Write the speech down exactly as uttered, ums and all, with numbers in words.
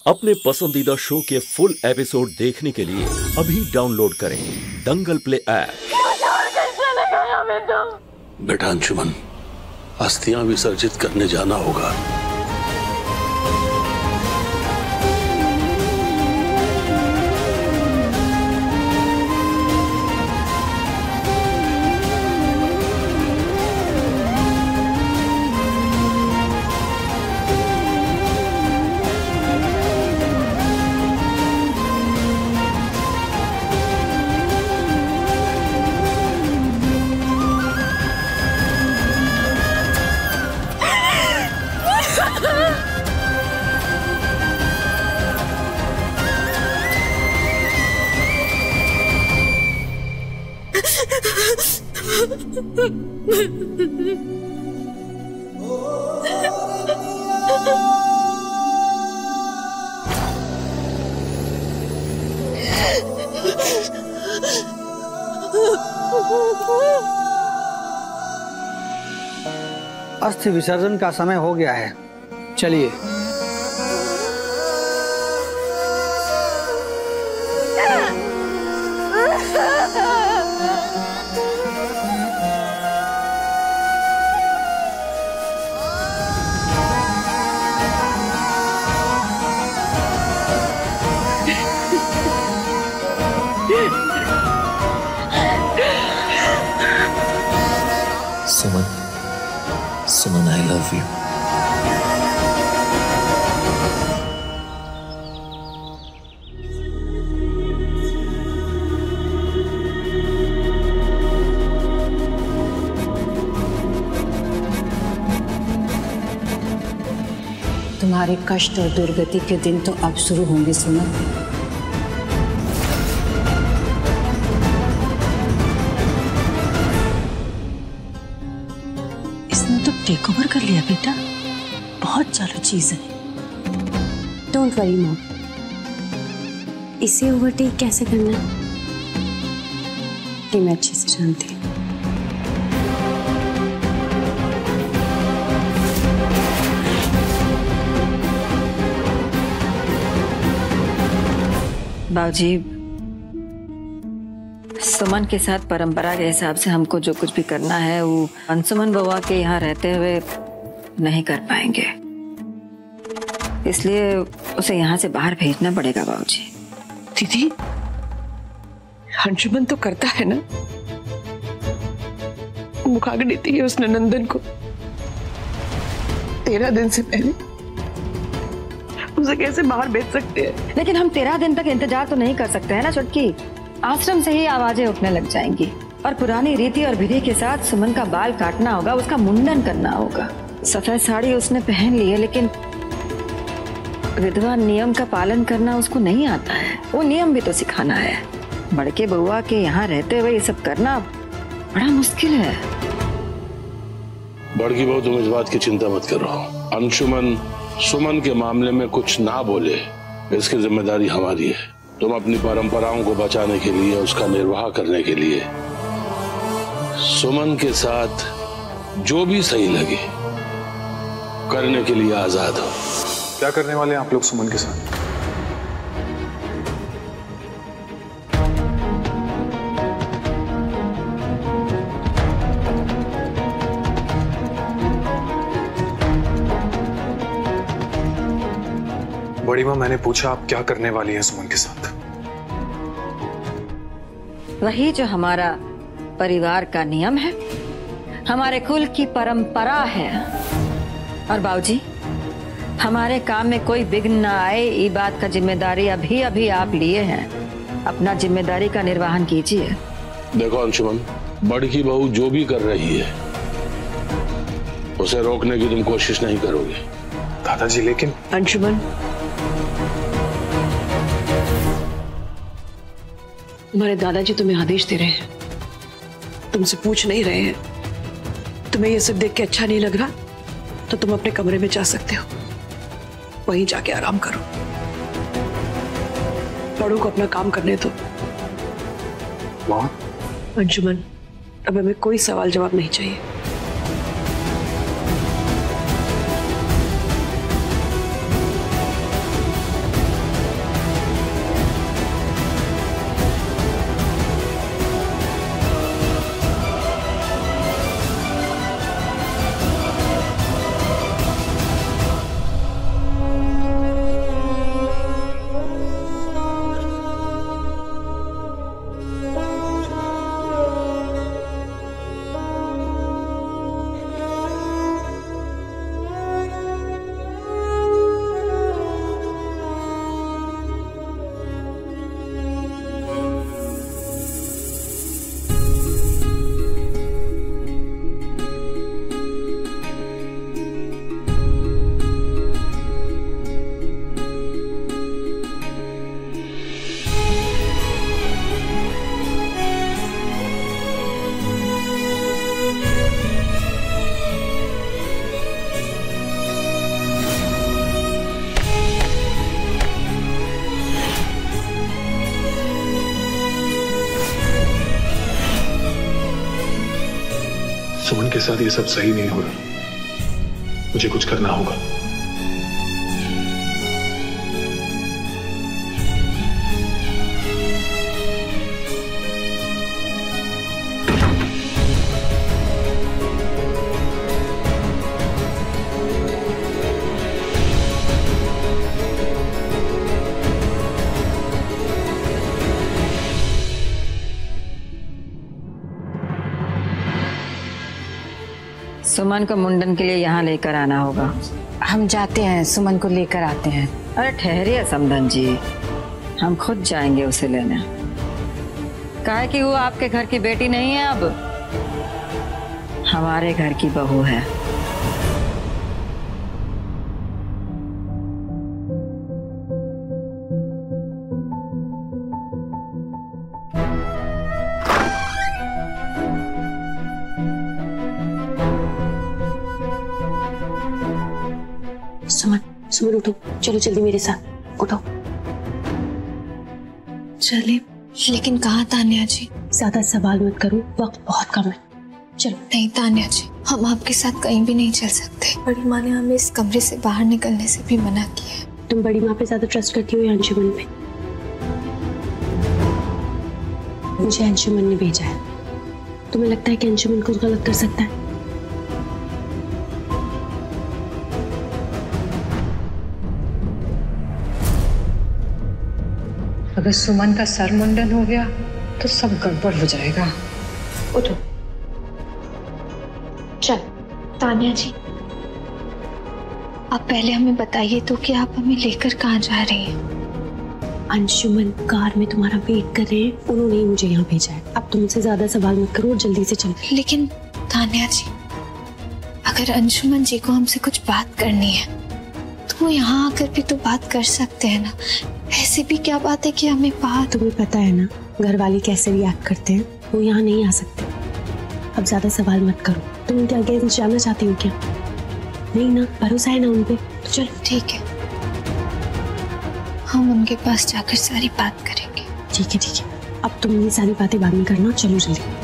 अपने पसंदीदा शो के फुल एपिसोड देखने के लिए अभी डाउनलोड करें दंगल प्ले ऐप। बेटा अंशुमन, अस्थियां विसर्जित करने जाना होगा। अस्थि विसर्जन का समय हो गया है, चलिए। Suman, Suman, I love you. तुम्हारे कष्ट और दुर्गति के दिन तो अब शुरू होंगे सुमन। टेक ओवर कर लिया बेटा, बहुत चालू चीज है। डोंट वरी मॉम, इसे ओवरटेक कैसे करना है ये मैं अच्छे से जानती हूँ। बाबूजी, सुमन के साथ परंपरा के हिसाब से हमको जो कुछ भी करना है वो अंशुमन बउआ के यहाँ रहते हुए नहीं कर पाएंगे, इसलिए उसे यहाँ से बाहर भेजना पड़ेगा बाबूजी। दीदी, अंशुमन तो करता है ना, मुखाग्नि दी है उसने नंदन को तेरह दिन से पहले, उसे कैसे बाहर भेज सकते हैं? लेकिन हम तेरह दिन तक इंतजार तो नहीं कर सकते हैं ना छुटकी। आश्रम से ही आवाजें उठने लग जाएंगी और पुरानी रीति और विधि के साथ सुमन का बाल काटना होगा, उसका मुंडन करना होगा। सफेद साड़ी उसने पहन ली है, लेकिन विधवा नियम का पालन करना उसको नहीं आता है। वो नियम भी तो सिखाना है। बड़के बउआ के यहाँ रहते हुए ये सब करना बड़ा मुश्किल है। बड़की बहू, तुम इस बात की चिंता मत करो। अंशुमन सुमन के मामले में कुछ ना बोले, इसकी जिम्मेदारी हमारी है। तुम अपनी परंपराओं को बचाने के लिए, उसका निर्वाह करने के लिए सुमन के साथ जो भी सही लगे करने के लिए आजाद हो। क्या करने वाले हैं आप लोग सुमन के साथ? बड़ी माँ, मैंने पूछा आप क्या करने वाली हैं सुमन के साथ? वही जो हमारा परिवार का नियम है, हमारे कुल की परंपरा है। और बाबूजी, हमारे काम में कोई विघ्न न आए, ये बात का जिम्मेदारी अभी अभी आप लिए हैं। अपना जिम्मेदारी का निर्वहन कीजिए। देखो अंशुमन, बड़की बहू जो भी कर रही है उसे रोकने की तुम कोशिश नहीं करोगे। दादाजी, लेकिन अंशुमन, तुम्हारे दादाजी तुम्हें आदेश दे रहे हैं, तुमसे पूछ नहीं रहे हैं। तुम्हें ये सब देख के अच्छा नहीं लग रहा तो तुम अपने कमरे में जा सकते हो, वहीं जाके आराम करो। बड़ों को अपना काम करने दो। माँ? अंशुमन, अब हमें कोई सवाल जवाब नहीं चाहिए। के साथ ये सब सही नहीं हो रहा, मुझे कुछ करना होगा। सुमन को मुंडन के लिए यहाँ लेकर आना होगा। हम जाते हैं, सुमन को लेकर आते हैं। अरे ठहरिए समधन जी, हम खुद जाएंगे उसे लेने। काहे कि वो आपके घर की बेटी नहीं है, अब हमारे घर की बहू है। सुमन, सुमन उठो, चलो जल्दी मेरे साथ, उठो। चले, लेकिन कहाँ तान्या जी? ज्यादा सवाल मत करो, वक्त बहुत कम है, चलो। नहीं तान्या जी, हम आपके साथ कहीं भी नहीं चल सकते। बड़ी माँ ने हमें इस कमरे से बाहर निकलने से भी मना किया है। तुम बड़ी माँ पे ज्यादा ट्रस्ट करती हो या अंशुमन पे? मुझे अंशुमन ने भेजा है। तुम्हें लगता है कि अंशुमन कुछ गलत कर सकता है? अगर सुमन का सर मुंडन हो गया तो सब गड़बड़ हो जाएगा। उठो, चल। तान्या जी, आप पहले हमें बताइए तो कि आप हमें लेकर कहाँ जा रही हैं? अंशुमन कार में तुम्हारा वेट कर रहे हैं, उन्होंने ही मुझे यहाँ भेजा है। अब तुम मुझसे ज्यादा सवाल मत करो और जल्दी से चलो। लेकिन तान्या जी, अगर अंशुमन जी को हमसे कुछ बात करनी है तो वो यहाँ आकर भी तो बात कर सकते हैं ना। ऐसी भी क्या बात है कि हमें बात। तुम्हें पता है ना घर वाले कैसे रिएक्ट करते हैं, वो यहाँ नहीं आ सकते। अब ज्यादा सवाल मत करो। तुम उनके अगेंस्ट जाना चाहती हो क्या? नहीं ना, भरोसा है ना उन पे, तो चलो। ठीक है, हम उनके पास जाकर सारी बात करेंगे। ठीक है ठीक है, अब तुम ये सारी बातें बाद में करना, चलो जल्दी।